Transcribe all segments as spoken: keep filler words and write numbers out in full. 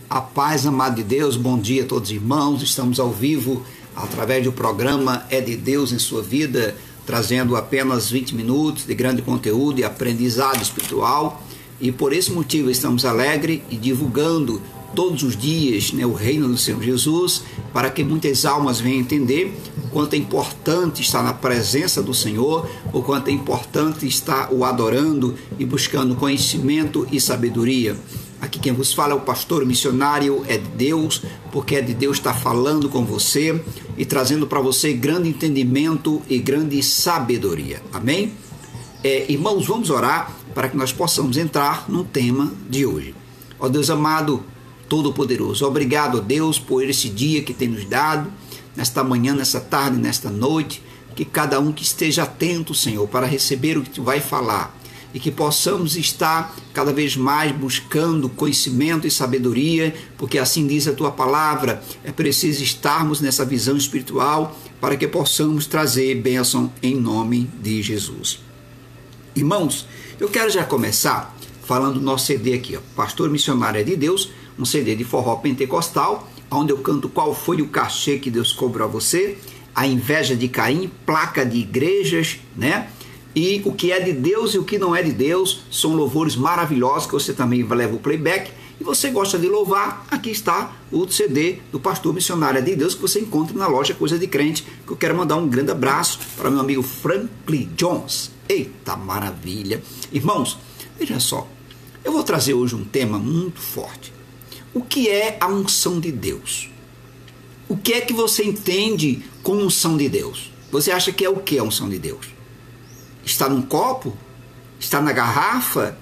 A paz, amado de Deus, bom dia a todos os irmãos. Estamos ao vivo através do programa É de Deus em Sua Vida, trazendo apenas vinte minutos de grande conteúdo e aprendizado espiritual. E por esse motivo estamos alegres e divulgando todos os dias, né, o reino do Senhor Jesus, para que muitas almas venham entender o quanto é importante estar na presença do Senhor, o quanto é importante estar o adorando e buscando conhecimento e sabedoria. Aqui quem vos fala é o pastor missionário É de Deus, porque É de Deus está falando com você e trazendo para você grande entendimento e grande sabedoria. Amém? É, irmãos, vamos orar para que nós possamos entrar no tema de hoje. Ó Deus amado, Todo-Poderoso, obrigado, ó Deus, por esse dia que tem nos dado, nesta manhã, nesta tarde, nesta noite, que cada um que esteja atento, Senhor, para receber o que Tu vai falar, e que possamos estar cada vez mais buscando conhecimento e sabedoria, porque assim diz a Tua palavra, é preciso estarmos nessa visão espiritual para que possamos trazer bênção em nome de Jesus. Irmãos, eu quero já começar falando do nosso C D aqui, ó, Pastor Missionário É de Deus, um C D de forró pentecostal, onde eu canto Qual Foi o Cachê que Deus Cobrou a Você, A Inveja de Caim, placa de igrejas, né? E o que é de Deus e o que não é de Deus, são louvores maravilhosos que você também leva o playback. E você gosta de louvar, aqui está o C D do Pastor Missionário É de Deus, que você encontra na loja Coisa de Crente, que eu quero mandar um grande abraço para meu amigo Franklin Jones. Eita maravilha! Irmãos, veja só, eu vou trazer hoje um tema muito forte. O que é a unção de Deus? O que é que você entende com unção de Deus? Você acha que é o que a unção de Deus? Está num copo? Está na garrafa?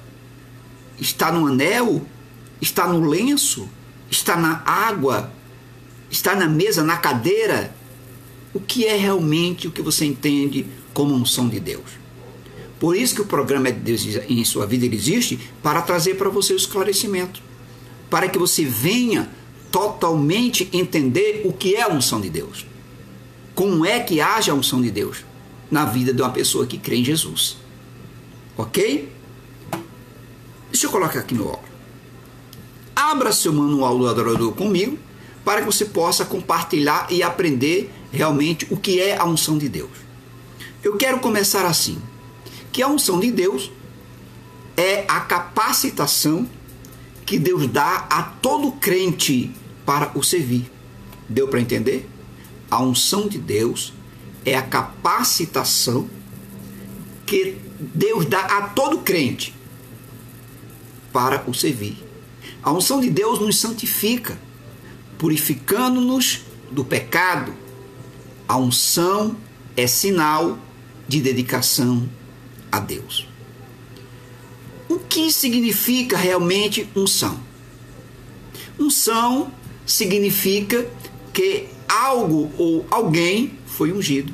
Está no anel? Está no lenço? Está na água? Está na mesa, na cadeira? O que é realmente o que você entende como unção de Deus? Por isso que o programa É de Deus em Sua Vida ele existe, para trazer para você o esclarecimento, para que você venha totalmente entender o que é a unção de Deus. Como é que age a unção de Deus na vida de uma pessoa que crê em Jesus. Ok? Deixa eu colocar aqui no óculos. Abra seu manual do adorador comigo, para que você possa compartilhar e aprender realmente o que é a unção de Deus. Eu quero começar assim, que a unção de Deus é a capacitação que Deus dá a todo crente para o servir. Deu para entender? A unção de Deus é a capacitação que Deus dá a todo crente para o servir. A unção de Deus nos santifica, purificando-nos do pecado. A unção é sinal de dedicação a Deus. O que significa realmente unção? Unção significa que algo ou alguém foi ungido.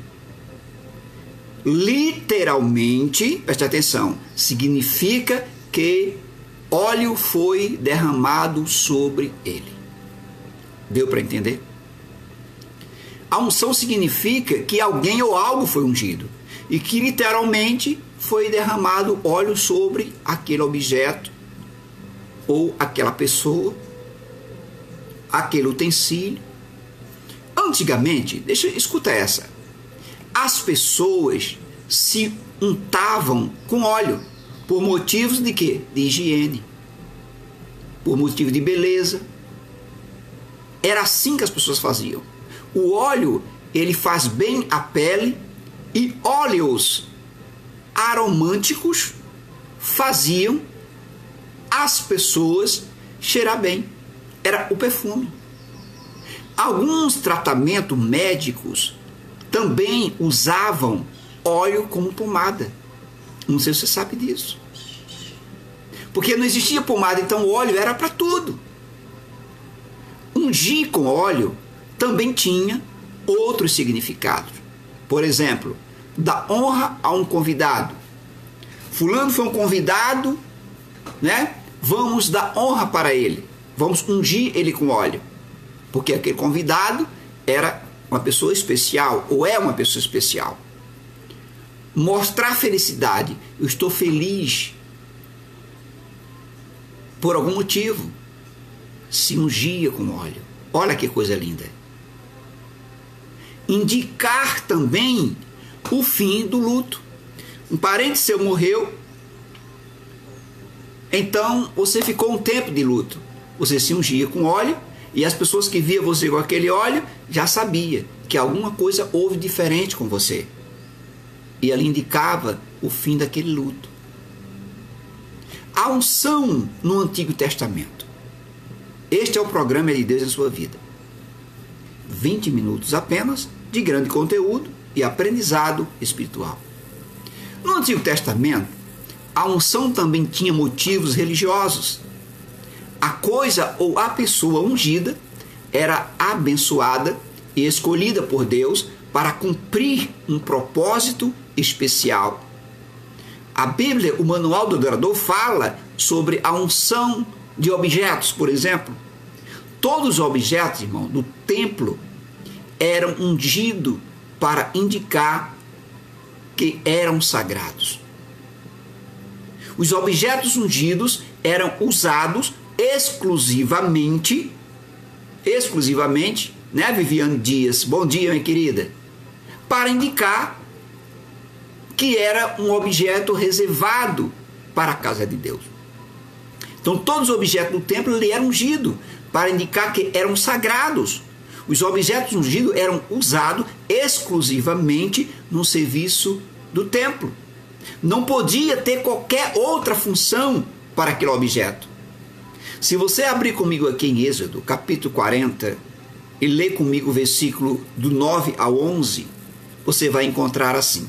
Literalmente, preste atenção, significa que óleo foi derramado sobre ele. Deu para entender? A unção significa que alguém ou algo foi ungido e que literalmente foi derramado óleo sobre aquele objeto ou aquela pessoa, aquele utensílio. Antigamente, deixa escuta essa. As pessoas se untavam com óleo por motivos de quê? De higiene, por motivo de beleza. Era assim que as pessoas faziam. O óleo, ele faz bem à pele, e óleos aromânticos faziam as pessoas cheirar bem. Era o perfume. Alguns tratamentos médicos também usavam óleo como pomada. Não sei se você sabe disso. Porque não existia pomada, então o óleo era para tudo. Ungir com óleo também tinha outros significados. Por exemplo, dar honra a um convidado. Fulano foi um convidado, né? Vamos dar honra para ele. Vamos ungir ele com óleo. Porque aquele convidado era uma pessoa especial, ou é uma pessoa especial. Mostrar felicidade. Eu estou feliz por algum motivo. se ungia com óleo. Olha que coisa linda. Indicar também o fim do luto. Um parente seu morreu, então você ficou um tempo de luto. Você se ungia com óleo e as pessoas que viam você com aquele óleo já sabiam que alguma coisa houve diferente com você. E ela indicava o fim daquele luto. A unção no Antigo Testamento. Este é o programa de Deus em sua vida. vinte minutos apenas de grande conteúdo e aprendizado espiritual. No Antigo Testamento, a unção também tinha motivos religiosos. A coisa ou a pessoa ungida era abençoada e escolhida por Deus para cumprir um propósito especial. A Bíblia, o Manual do Adorador, fala sobre a unção de objetos, por exemplo. Todos os objetos, irmão, do templo eram ungidos para indicar que eram sagrados. Os objetos ungidos eram usados exclusivamente, exclusivamente, né, Viviane Dias? Bom dia, minha querida. Para indicar que era um objeto reservado para a casa de Deus. Então, todos os objetos do templo ele eram ungidos para indicar que eram sagrados. Os objetos ungidos eram usados exclusivamente no serviço do templo. Não podia ter qualquer outra função para aquele objeto. Se você abrir comigo aqui em Êxodo, capítulo quarenta, e ler comigo o versículo do nove ao onze, você vai encontrar assim: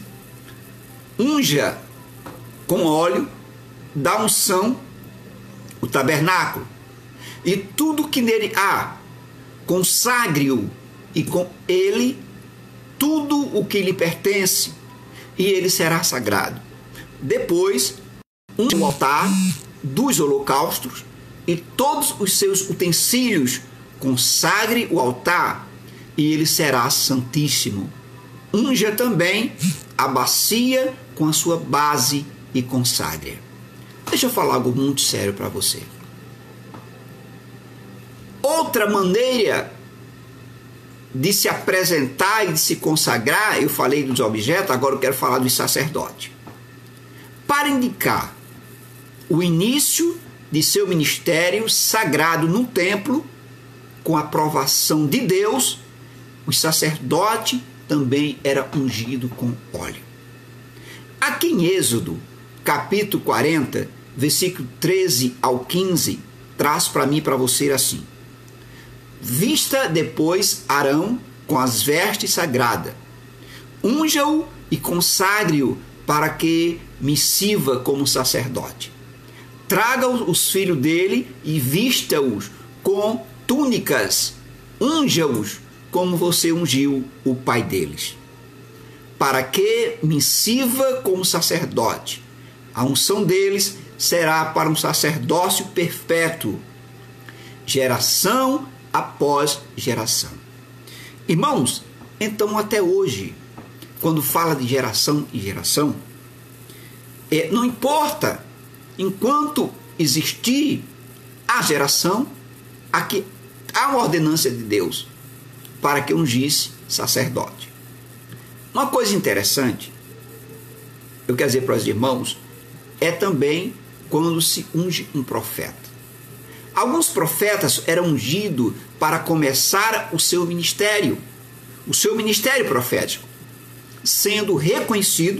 unja com óleo da unção o tabernáculo, e tudo que nele há, consagre-o, e com ele tudo o que lhe pertence, e ele será sagrado. Depois, unja o altar dos holocaustos e todos os seus utensílios, consagre o altar, e ele será santíssimo. Unja também a bacia com a sua base e consagre. Deixa eu falar algo muito sério para você. Outra maneira de se apresentar e de se consagrar, eu falei dos objetos, agora eu quero falar dos sacerdotes. Para indicar o início de seu ministério sagrado no templo, com a aprovação de Deus, o sacerdote também era ungido com óleo. Aqui em Êxodo, capítulo quarenta, versículo treze ao quinze, traz para mim e para você assim: vista depois Arão com as vestes sagradas, unja-o e consagre-o para que me sirva como sacerdote. Traga os filhos dele e vista-os com túnicas, unja-os como você ungiu o pai deles, para que me sirva como sacerdote. A unção deles será para um sacerdócio perpétuo, geração após geração. Irmãos, então até hoje, quando fala de geração e geração, é, não importa, enquanto existir a geração, aqui há uma ordenança de Deus para que ungisse sacerdote. Uma coisa interessante, eu quero dizer para os irmãos, é também quando se unge um profeta. Alguns profetas eram ungidos para começar o seu ministério, o seu ministério profético, sendo reconhecido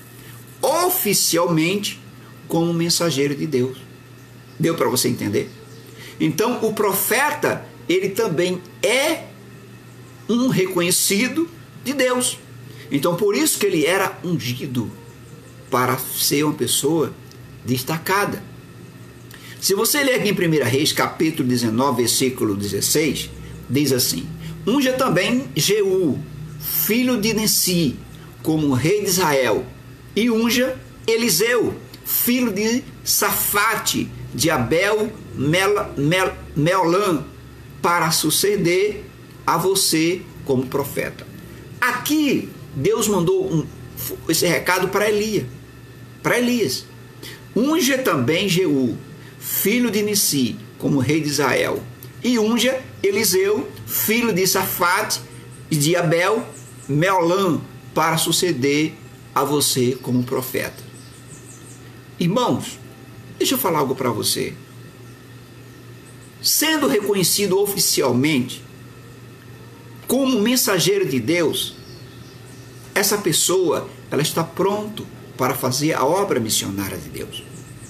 oficialmente como mensageiro de Deus. Deu para você entender? Então, o profeta, ele também é um reconhecido de Deus. Então, por isso que ele era ungido, para ser uma pessoa destacada. Se você ler aqui em primeira Reis, capítulo dezenove, versículo dezesseis, diz assim: unja também Jeú, filho de Nissi, como rei de Israel, e unja Eliseu, filho de Safate, de Abel Mel, Mel, Meolã, para suceder a você como profeta. Aqui, Deus mandou um, esse recado para Elias. Para Elias. Unja também Jeú, filho de Nissi, como rei de Israel, e unja Eliseu, filho de Safate e de Abel, Meolã, para suceder a você como profeta. Irmãos, deixa eu falar algo para você. Sendo reconhecido oficialmente como mensageiro de Deus, essa pessoa, ela está pronta para fazer a obra missionária de Deus.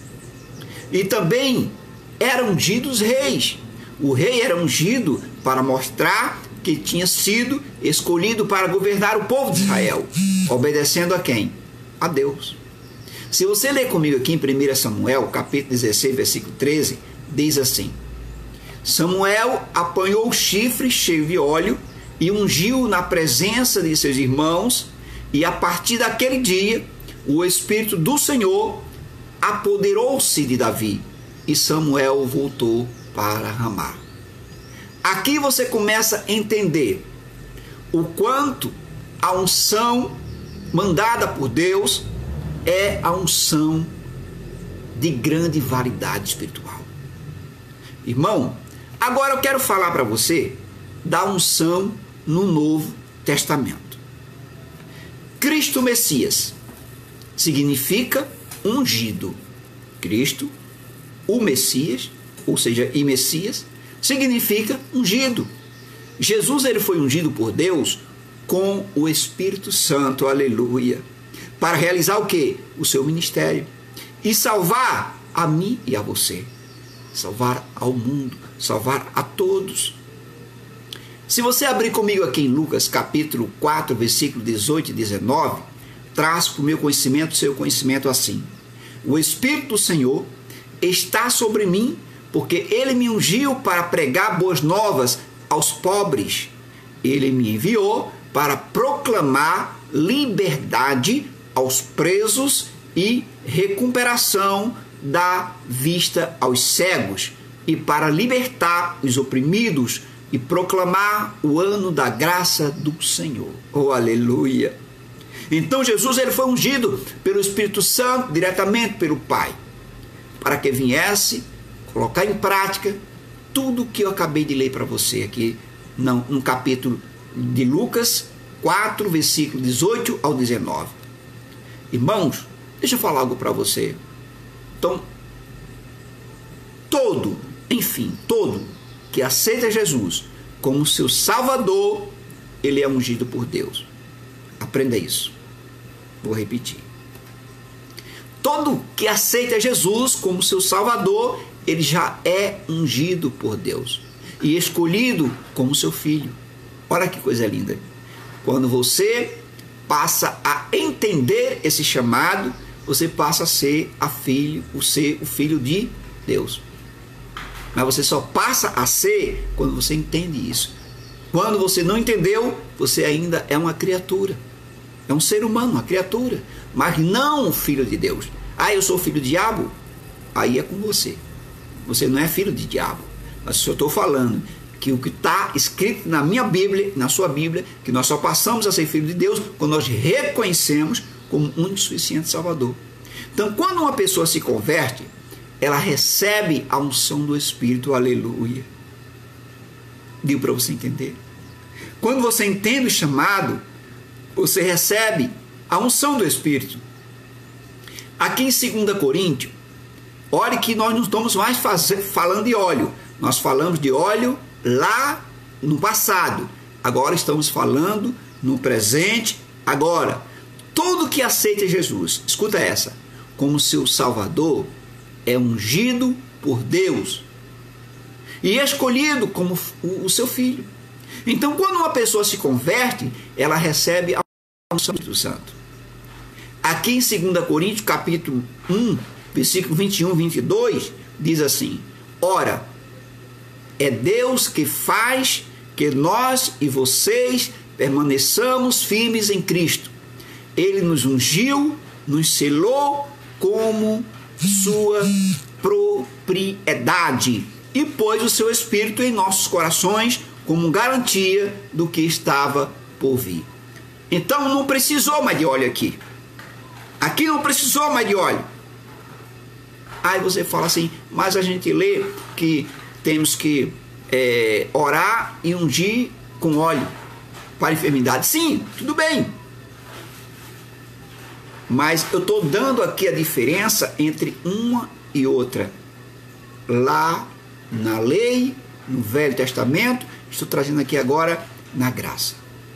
E também eram ungidos reis. O rei era ungido para mostrar que tinha sido escolhido para governar o povo de Israel, obedecendo a quem? A Deus. Se você ler comigo aqui em primeiro Samuel, capítulo dezesseis, versículo treze, diz assim: Samuel apanhou o chifre cheio de óleo e ungiu na presença de seus irmãos, e a partir daquele dia o Espírito do Senhor apoderou-se de Davi, e Samuel voltou para Ramá. Aqui você começa a entender o quanto a unção mandada por Deus é a unção de grande validade espiritual. Irmão, agora eu quero falar para você da unção no Novo Testamento. Cristo Messias significa ungido. Cristo, o Messias, ou seja, e Messias, significa ungido. Jesus, ele foi ungido por Deus com o Espírito Santo, aleluia, para realizar o quê? O seu ministério e salvar a mim e a você, salvar ao mundo, salvar a todos. Se você abrir comigo aqui em Lucas capítulo quatro, versículo dezoito e dezenove, traz para o meu conhecimento, seu conhecimento assim: o Espírito do Senhor está sobre mim, porque ele me ungiu para pregar boas novas aos pobres. Ele me enviou para proclamar liberdade aos presos e recuperação da vista aos cegos, e para libertar os oprimidos e proclamar o ano da graça do Senhor. Oh, aleluia! Então Jesus, ele foi ungido pelo Espírito Santo, diretamente pelo Pai, para que viesse colocar em prática tudo que eu acabei de ler para você aqui no, no capítulo de Lucas quatro, versículo dezoito ao dezenove. Irmãos, deixa eu falar algo para você. Então, todo, enfim, todo que aceita Jesus como seu Salvador, ele é ungido por Deus. Aprenda isso. Vou repetir. Todo que aceita Jesus como seu Salvador, ele já é ungido por Deus e escolhido como seu filho. Olha que coisa linda. Quando você passa a entender esse chamado, você passa a ser a filho, o ser o filho de Deus. Mas você só passa a ser quando você entende isso. Quando você não entendeu, você ainda é uma criatura. É um ser humano, uma criatura, mas não um filho de Deus. Ah, eu sou filho do diabo? Aí é com você. Você não é filho de diabo. Mas eu estou falando que o que está escrito na minha Bíblia, na sua Bíblia, que nós só passamos a ser filho de Deus quando nós reconhecemos como único e suficiente Salvador. Então, quando uma pessoa se converte, ela recebe a unção do Espírito, aleluia. Deu para você entender? Quando você entende o chamado, você recebe a unção do Espírito. Aqui em segunda Coríntios, olhe que nós não estamos mais fazer, falando de óleo. Nós falamos de óleo lá no passado. Agora estamos falando no presente, agora. Todo que aceita Jesus, escuta essa, como seu Salvador, é ungido por Deus e escolhido como o seu filho. Então, quando uma pessoa se converte, ela recebe a unção do Espírito Santo. Aqui em segunda Coríntios, capítulo um, versículo vinte e um, vinte e dois, diz assim: ora, é Deus que faz que nós e vocês permaneçamos firmes em Cristo. Ele nos ungiu, nos selou como sua propriedade e pôs o seu Espírito em nossos corações como garantia do que estava por vir. Então não precisou mais de óleo aqui. Aqui não precisou mais de óleo. Aí você fala assim, mas a gente lê que temos que é, orar e ungir com óleo para enfermidade. Sim, tudo bem. Mas eu estou dando aqui a diferença entre uma e outra. Lá na lei, no Velho Testamento, estou trazendo aqui agora na graça.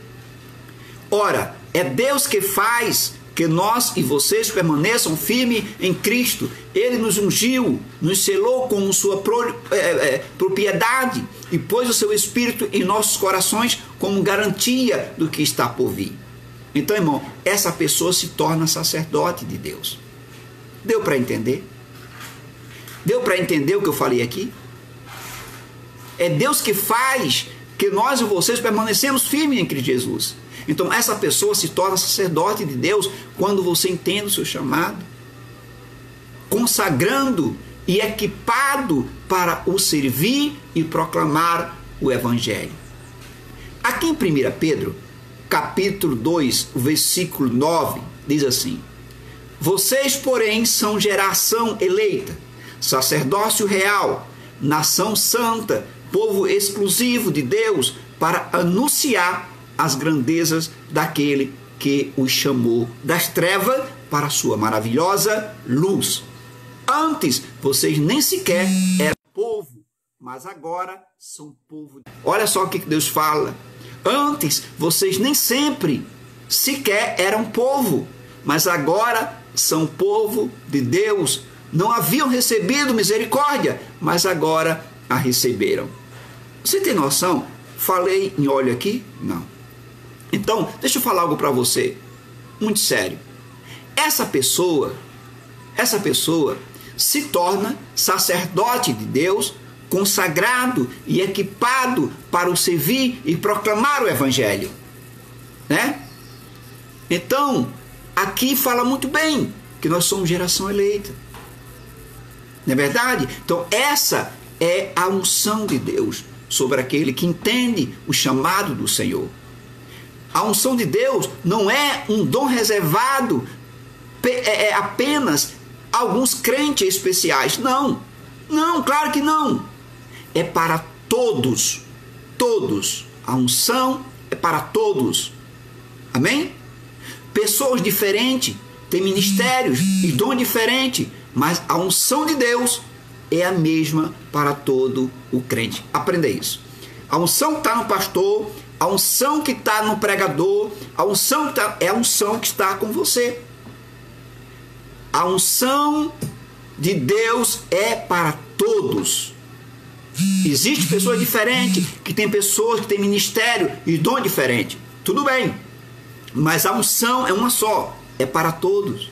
Ora, é Deus que faz que nós e vocês permaneçam firmes em Cristo. Ele nos ungiu, nos selou como sua pro, é, é, propriedade e pôs o seu Espírito em nossos corações como garantia do que está por vir. Então, irmão, essa pessoa se torna sacerdote de Deus. Deu para entender? Deu para entender o que eu falei aqui? É Deus que faz que nós e vocês permanecemos firmes em Cristo Jesus. Então, essa pessoa se torna sacerdote de Deus quando você entende o seu chamado, consagrando e equipado para o servir e proclamar o Evangelho. Aqui em primeira Pedro, capítulo dois, versículo nove, diz assim: vocês, porém, são geração eleita, sacerdócio real, nação santa, povo exclusivo de Deus, para anunciar as grandezas daquele que os chamou das trevas para a sua maravilhosa luz. Antes, vocês nem sequer eram povo, mas agora são povo. Olha só o que Deus fala. Antes, vocês nem sempre sequer eram povo, mas agora são povo de Deus. Não haviam recebido misericórdia, mas agora a receberam. Você tem noção? Falei em óleo aqui? Não. Então, deixa eu falar algo para você, muito sério. Essa pessoa, essa pessoa se torna sacerdote de Deus, consagrado e equipado para o servir e proclamar o Evangelho, né? Então, aqui fala muito bem que nós somos geração eleita, não é verdade? Então, essa é a unção de Deus sobre aquele que entende o chamado do Senhor. A unção de Deus não é um dom reservado é apenas a alguns crentes especiais. Não, não, claro que não. É para todos, todos. A unção é para todos. Amém? Pessoas diferentes têm ministérios e dom diferente, mas a unção de Deus é a mesma para todo o crente. Aprenda isso. A unção que está no pastor, a unção que está no pregador, a unção que tá, é a unção que está com você. A unção de Deus é para todos. Existem pessoas diferentes, que tem pessoas que têm ministério e dom diferente. Tudo bem. Mas a unção é uma só, é para todos.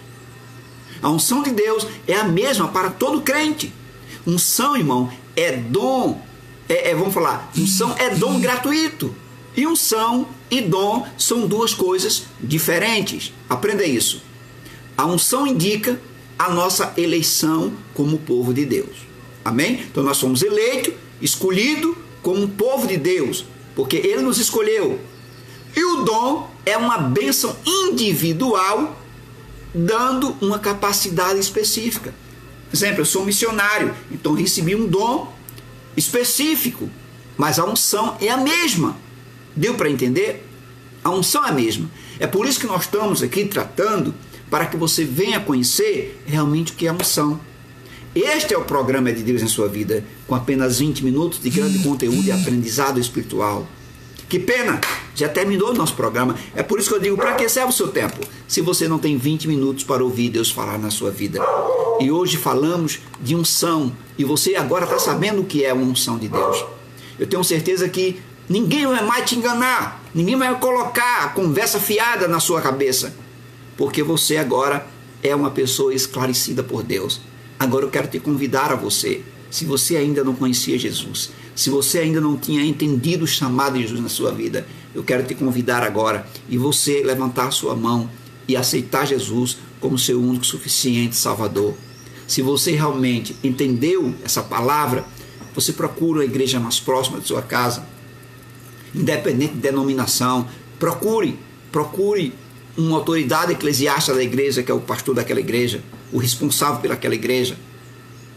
A unção de Deus é a mesma para todo crente. Unção, irmão, é dom, é, é, vamos falar, unção é dom gratuito. E unção e dom são duas coisas diferentes. Aprenda isso. A unção indica a nossa eleição como povo de Deus. Amém? Então nós somos eleitos, escolhidos como povo de Deus, porque Ele nos escolheu. E o dom é uma bênção individual, dando uma capacidade específica. Por exemplo, eu sou missionário, então recebi um dom específico, mas a unção é a mesma. Deu para entender? A unção é a mesma. É por isso que nós estamos aqui tratando, para que você venha conhecer realmente o que é a unção. Este é o programa de Deus em sua vida, com apenas vinte minutos de grande conteúdo e aprendizado espiritual. Que pena, já terminou o nosso programa. É por isso que eu digo, para que serve o seu tempo, se você não tem vinte minutos para ouvir Deus falar na sua vida? E hoje falamos de unção, e você agora está sabendo o que é uma unção de Deus. Eu tenho certeza que ninguém vai mais te enganar, ninguém vai colocar a conversa fiada na sua cabeça, porque você agora é uma pessoa esclarecida por Deus. Agora eu quero te convidar a você, se você ainda não conhecia Jesus, se você ainda não tinha entendido o chamado de Jesus na sua vida, eu quero te convidar agora e você levantar a sua mão e aceitar Jesus como seu único suficiente Salvador. Se você realmente entendeu essa palavra, você procura a igreja mais próxima de sua casa, independente de denominação, procure, procure uma autoridade eclesiástica da igreja, que é o pastor daquela igreja, o responsável pelaquela igreja.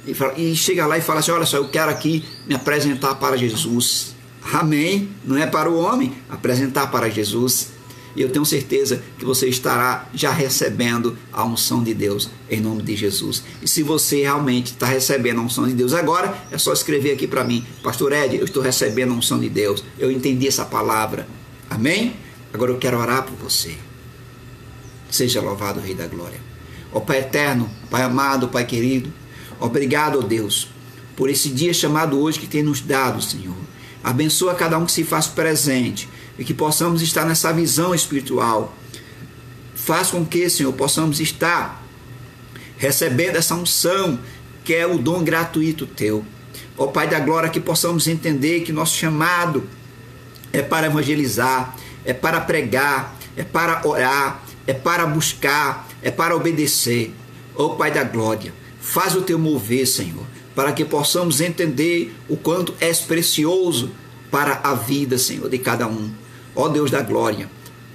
e, fala, e chega lá e fala assim, olha só, eu quero aqui me apresentar para Jesus. Amém? Não é para o homem, apresentar para Jesus. E eu tenho certeza que você estará já recebendo a unção de Deus em nome de Jesus. E se você realmente está recebendo a unção de Deus agora, é só escrever aqui para mim, Pastor Ed, eu estou recebendo a unção de Deus. Eu entendi essa palavra. Amém? Agora eu quero orar por você. Seja louvado o Rei da Glória. Ó Pai eterno, Pai amado, Pai querido, obrigado, ó Deus, por esse dia chamado hoje que tem nos dado, Senhor. Abençoa cada um que se faz presente e que possamos estar nessa visão espiritual. Faz com que, Senhor, possamos estar recebendo essa unção que é o dom gratuito Teu. Ó Pai da Glória, que possamos entender que nosso chamado é para evangelizar, é para pregar, é para orar, é para buscar, é para obedecer. Ó Pai da Glória, faz o Teu mover, Senhor, para que possamos entender o quanto és precioso para a vida, Senhor, de cada um. Ó Deus da glória,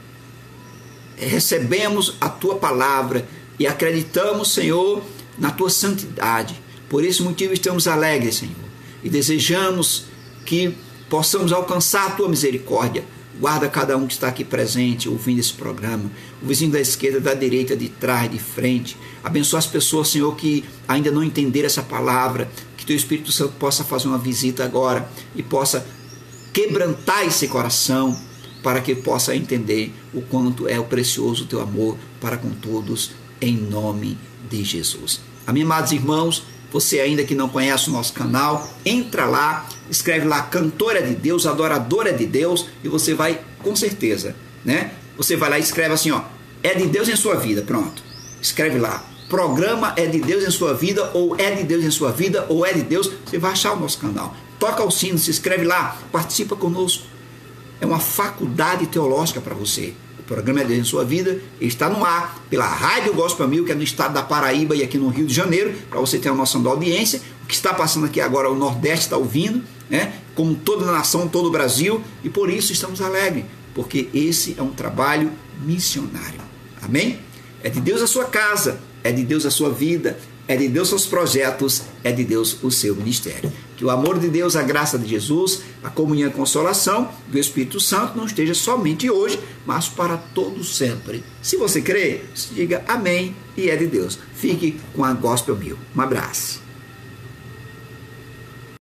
recebemos a Tua palavra e acreditamos, Senhor, na Tua santidade. Por esse motivo estamos alegres, Senhor, e desejamos que possamos alcançar a Tua misericórdia. Guarda cada um que está aqui presente, ouvindo esse programa, o vizinho da esquerda, da direita, de trás, de frente. Abençoa as pessoas, Senhor, que ainda não entenderam essa palavra, que Teu Espírito Santo possa fazer uma visita agora e possa quebrantar esse coração, para que possa entender o quanto é o precioso o Teu amor para com todos, em nome de Jesus. Amém, amados irmãos, você ainda que não conhece o nosso canal, entra lá, escreve lá, Cantora de Deus, Adoradora de Deus, e você vai, com certeza, né? Você vai lá e escreve assim, ó, é de Deus em sua vida, pronto. Escreve lá, programa é de Deus em sua vida, ou é de Deus em sua vida, ou é de Deus, você vai achar o nosso canal. Toca o sino, se inscreve lá, participa conosco. É uma faculdade teológica para você. O programa é Deus em sua vida, ele está no ar pela Rádio Gospel Mil, que é no estado da Paraíba e aqui no Rio de Janeiro, para você ter uma noção da audiência. O que está passando aqui agora, o Nordeste está ouvindo, né? Como toda a nação, todo o Brasil, e por isso estamos alegres, porque esse é um trabalho missionário. Amém? É de Deus a sua casa, é de Deus a sua vida, é de Deus seus projetos, é de Deus o seu ministério. Que o amor de Deus, a graça de Jesus, a comunhão e a consolação do Espírito Santo não esteja somente hoje, mas para todos sempre. Se você crê, diga amém e é de Deus. Fique com a Gospel Mil. Um abraço.